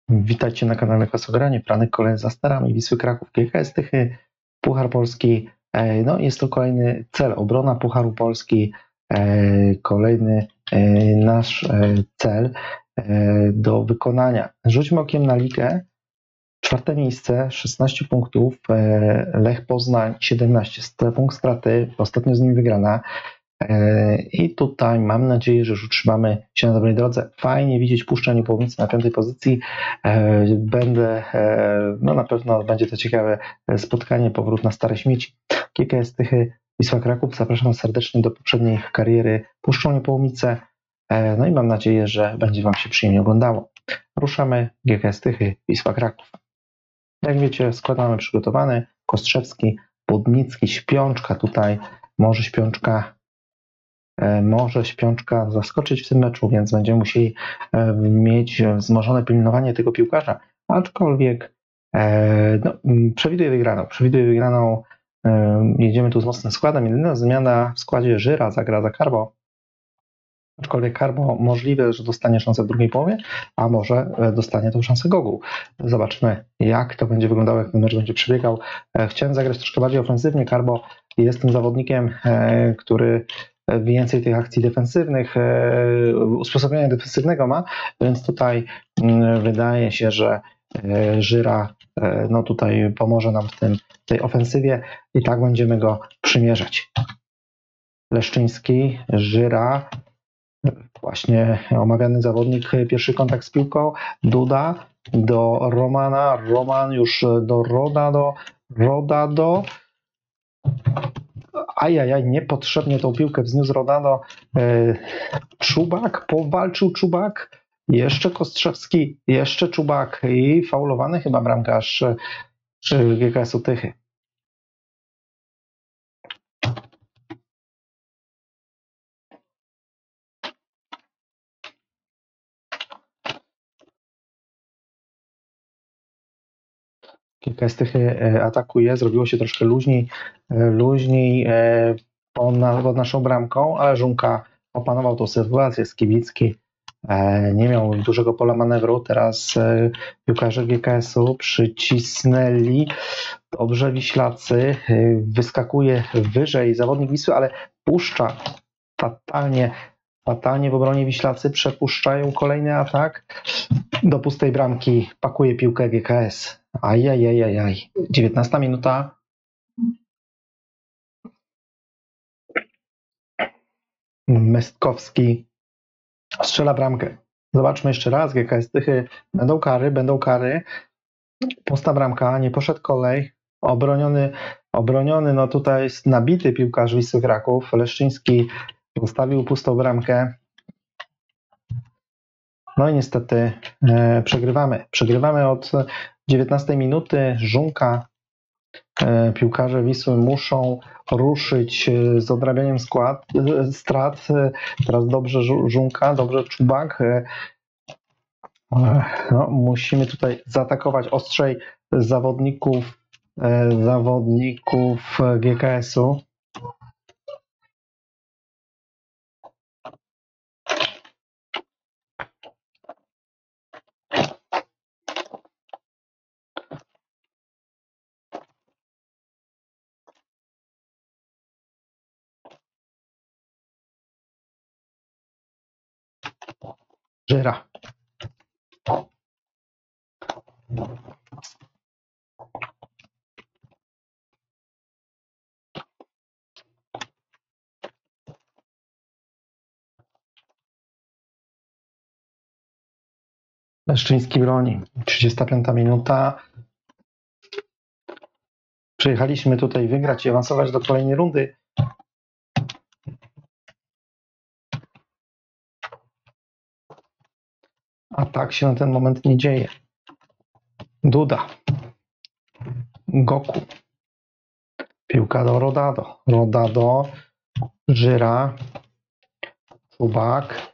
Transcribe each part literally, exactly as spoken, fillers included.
Witajcie na kanale Klasogranie. Franek kolejny za starami Wisły Kraków, G K S Tychy, Puchar Polski. No jest to kolejny cel, obrona Pucharu Polski. Kolejny nasz cel do wykonania. Rzućmy okiem na ligę. Czwarte miejsce, szesnaście punktów, Lech Poznań siedemnaście, punkt straty, ostatnio z nim wygrana. I tutaj mam nadzieję, że już utrzymamy się na dobrej drodze. Fajnie widzieć Puszczę Niepołomice na piątej pozycji. Będę, no na pewno będzie to ciekawe spotkanie, powrót na stare śmieci. G K S Tychy, Wisła Kraków. Zapraszam serdecznie do poprzedniej kariery Puszczą Niepołomice. No i mam nadzieję, że będzie Wam się przyjemnie oglądało. Ruszamy. G K S Tychy, Wisła Kraków. Jak wiecie, skład mamy przygotowany. Kostrzewski, Budnicki, Śpiączka tutaj. Może Śpiączka Może Śpiączka zaskoczyć w tym meczu, więc będziemy musieli mieć wzmożone pilnowanie tego piłkarza, aczkolwiek no, przewiduję wygraną. Przewiduję wygraną. Jedziemy tu z mocnym składem. Jedyna zmiana w składzie: Żyra zagra za Carbo. Aczkolwiek Carbo możliwe, że dostanie szansę w drugiej połowie, a może dostanie tą szansę Gogół. Zobaczymy, jak to będzie wyglądało, jak ten mecz będzie przebiegał. Chciałem zagrać troszkę bardziej ofensywnie. Carbo jest tym zawodnikiem, który więcej tych akcji defensywnych, usposobienia defensywnego ma, więc tutaj wydaje się, że Żyra no tutaj pomoże nam w tym, tej ofensywie i tak będziemy go przymierzać. Leszczyński, Żyra, właśnie omawiany zawodnik, pierwszy kontakt z piłką, Duda do Romana, Roman już do Rodado, Rodado, ajajaj, niepotrzebnie tą piłkę wzniósł Rodado. Czubak, powalczył Czubak, jeszcze Kostrzewski, jeszcze Czubak i faulowany chyba bramkarz G K S-u Tychy. G K S Tychy atakuje, zrobiło się troszkę luźniej, luźniej pod, na, pod naszą bramką, ale Żunka opanował tą sytuację. Skibicki nie miał dużego pola manewru. Teraz piłkarze G K S-u przycisnęli. Dobrze Wiślacy, wyskakuje wyżej zawodnik Wisły, ale puszcza fatalnie, fatalnie w obronie Wiślacy. Przepuszczają kolejny atak do pustej bramki. Pakuje piłkę G K S. Ajajajajaj. dziewiętnasta minuta. Mestkowski strzela bramkę. Zobaczmy jeszcze raz. G K S Tychy. Będą kary, będą kary. Pusta bramka, nie poszedł kolej. Obroniony, obroniony, no tutaj jest nabity piłkarz Wisły Kraków. Leszczyński zostawił pustą bramkę. No i niestety e, przegrywamy. Przegrywamy od dziewiętnastej minuty. Żunka. E, piłkarze Wisły muszą ruszyć z odrabianiem skład, e, strat. E, teraz dobrze Żunka, dobrze Czubak. E, no, musimy tutaj zaatakować ostrzej zawodników, e, zawodników G K S-u. Żyra. Leszczyński broni. trzydziesta piąta minuta. Przyjechaliśmy tutaj wygrać i awansować do kolejnej rundy. A tak się na ten moment nie dzieje. Duda. Goku. Piłka do Rodado. Rodado. Żyra. Czubak.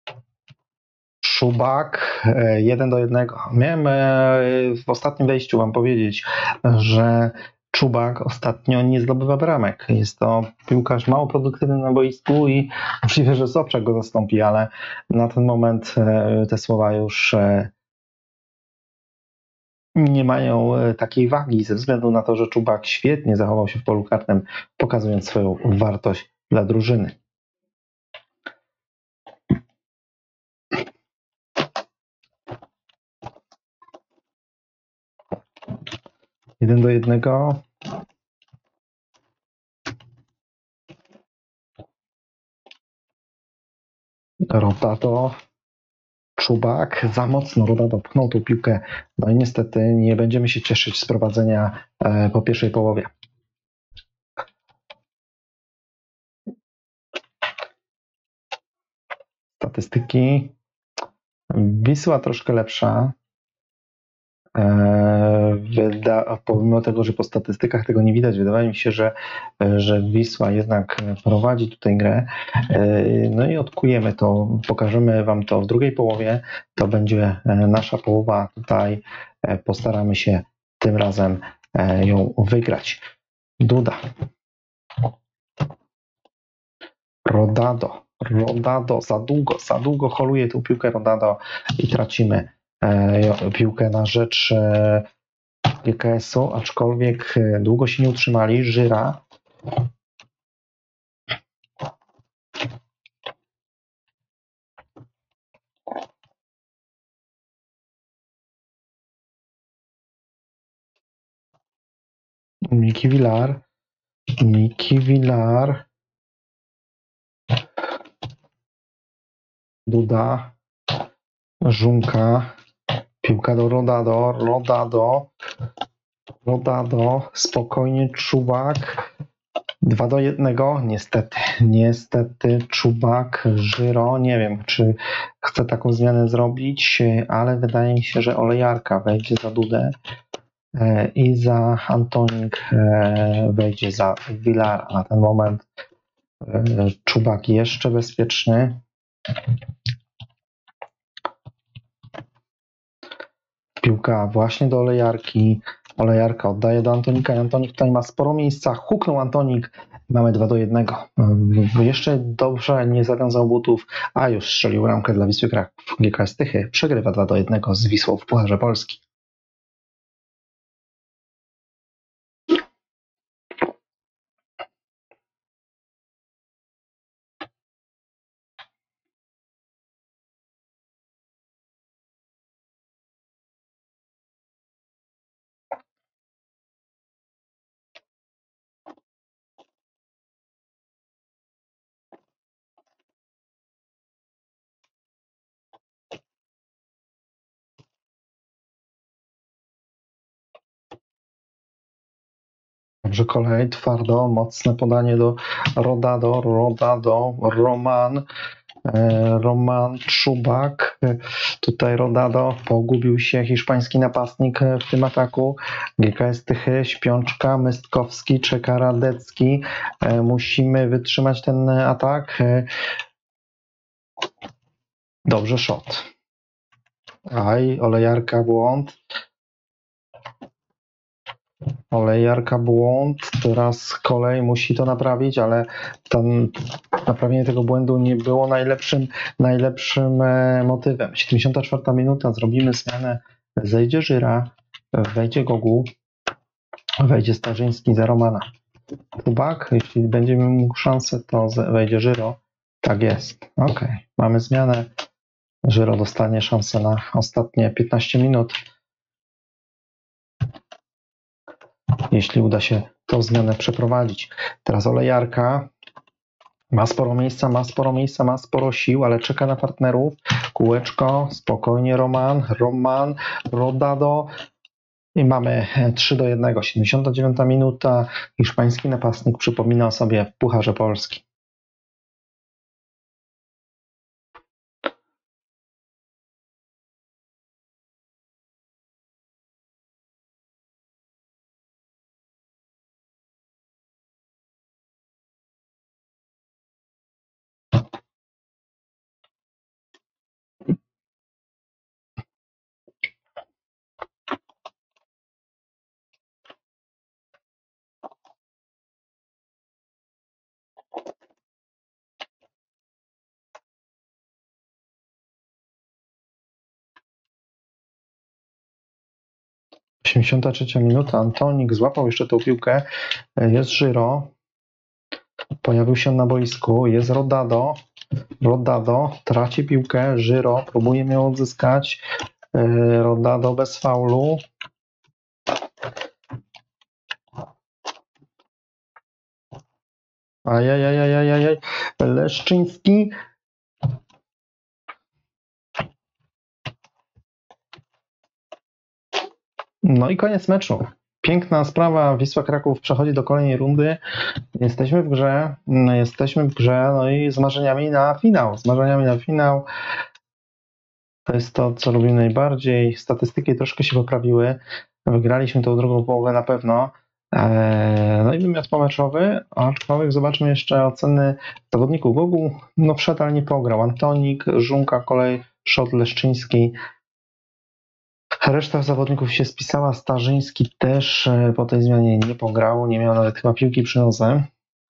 Czubak. Jeden do jednego. Miałem w ostatnim wejściu wam powiedzieć, że Czubak ostatnio nie zdobywa bramek. Jest to piłkarz mało produktywny na boisku i możliwe, że Sobczak go zastąpi, ale na ten moment te słowa już nie mają e, takiej wagi ze względu na to, że Czubak świetnie zachował się w polu karnym, pokazując swoją wartość dla drużyny. Jeden do jednego. Rotato. Czubak za mocno Rodato pchnął tą piłkę. No i niestety nie będziemy się cieszyć z prowadzenia e, po pierwszej połowie. Statystyki. Wisła troszkę lepsza. E, wyda, pomimo tego, że po statystykach tego nie widać, wydaje mi się, że, że Wisła jednak prowadzi tutaj grę. E, no i odkujemy to, pokażemy Wam to w drugiej połowie. To będzie nasza połowa. Tutaj e, postaramy się tym razem e, ją wygrać. Duda. Rodado. Rodado. Za długo, za długo holuje tą piłkę Rodado i tracimy e, piłkę na rzecz e, G K S-u, aczkolwiek długo się nie utrzymali. Żyra. Miki Villar. Miki Villar. Duda. Żunka. Piłka do Rodado. Rodado. Rodado. Spokojnie Czubak. Dwa do jednego. Niestety. Niestety Czubak. Żyro. Nie wiem, czy chce taką zmianę zrobić, ale wydaje mi się, że Olejarka wejdzie za Dudę i za Antonik wejdzie za Villara. Na ten moment Czubak jeszcze bezpieczny. Piłka właśnie do Olejarki. Olejarka oddaje do Antonika i Antonik tutaj ma sporo miejsca. Huknął Antonik. Mamy dwa do jednego. Jeszcze dobrze nie zawiązał butów, a już strzelił ramkę dla Wisły Kraków. G K S Tychy przegrywa dwa do jednego z Wisłą w Pucharze Polski. Dobrze, kolej, twardo, mocne podanie do Rodado, Rodado, Roman, Roman Czubak. Tutaj Rodado, pogubił się hiszpański napastnik w tym ataku. G K S Tychy, Śpiączka, Mystkowski, czeka Radecki. Musimy wytrzymać ten atak. Dobrze, shot. Aj, Olejarka, błąd. Olejarka, błąd. Teraz kolej musi to naprawić, ale ten, naprawienie tego błędu nie było najlepszym, najlepszym motywem. siedemdziesiąta czwarta minuta, zrobimy zmianę. Zejdzie Żyra, wejdzie Gogu, wejdzie Starzyński za Romana. Czubak, jeśli będziemy mógł szansę, to wejdzie Żyro. Tak jest. Ok, mamy zmianę. Żyro dostanie szansę na ostatnie piętnaście minut. Jeśli uda się tą zmianę przeprowadzić. Teraz Olejarka ma sporo miejsca, ma sporo miejsca, ma sporo sił, ale czeka na partnerów. Kółeczko, spokojnie Roman, Roman, Rodado i mamy trzy do jednego. siedemdziesiąta dziewiąta minuta. Hiszpański napastnik przypomina o sobie w Pucharze Polski. osiemdziesiąta trzecia minuta. Antonik złapał jeszcze tą piłkę. Jest Żyro. Pojawił się na boisku. Jest Rodado. Rodado traci piłkę. Żyro próbuje ją odzyskać. Rodado bez faulu. Ajajajajajaj. Leszczyński. No i koniec meczu. Piękna sprawa. Wisła Kraków przechodzi do kolejnej rundy. Jesteśmy w grze. Jesteśmy w grze. No i z marzeniami na finał. Z marzeniami na finał. To jest to, co lubimy najbardziej. Statystyki troszkę się poprawiły. Wygraliśmy tą drugą połowę na pewno. No i wymiar pomeczowy, aczkolwiek zobaczmy jeszcze oceny zawodników. Gogu no wszedł, ale nie pograł. Antonik, Żunka, kolej, Szot, Leszczyński. Reszta zawodników się spisała. Starzyński też po tej zmianie nie pograł, nie miał nawet chyba piłki przy nodze.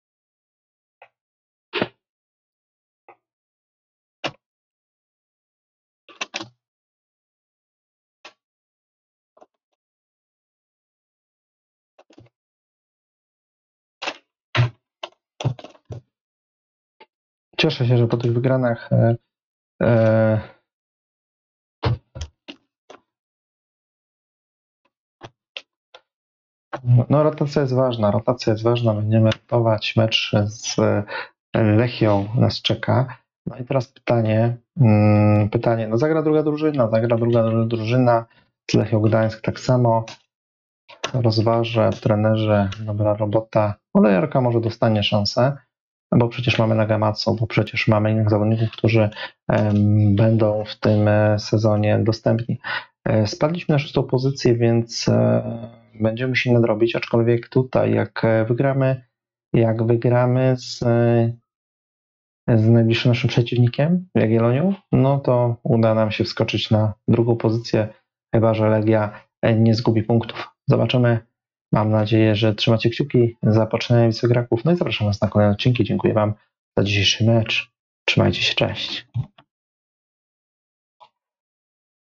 Cieszę się, że po tych wygranach e, e, no rotacja jest ważna, rotacja jest ważna, będziemy rotować, mecz z Lechią nas czeka. No i teraz pytanie, hmm, pytanie, no zagra druga drużyna, zagra druga drużyna, z Lechią Gdańsk tak samo, rozważę, trenerze, dobra robota, Olejarka może dostanie szansę, bo przecież mamy Nagamaco, bo przecież mamy innych zawodników, którzy um, będą w tym sezonie dostępni. E, spadliśmy na szóstą pozycję, więc e, będziemy musieli nadrobić, aczkolwiek tutaj jak wygramy, jak wygramy z, z najbliższym naszym przeciwnikiem, Jagiellonią, no to uda nam się wskoczyć na drugą pozycję, chyba że Legia nie zgubi punktów. Zobaczymy. Mam nadzieję, że trzymacie kciuki za poczynanie Wisły Kraków. No i zapraszam Was na kolejne odcinki. Dziękuję Wam za dzisiejszy mecz. Trzymajcie się, cześć.